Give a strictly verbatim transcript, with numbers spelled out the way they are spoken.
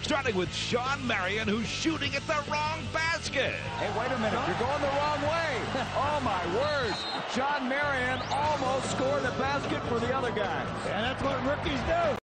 Starting with Shawn Marion, who's shooting at the wrong basket. Hey, wait a minute. You're going the wrong way. Oh, my word. Shawn Marion almost scored a basket for the other guy. And that's what rookies do.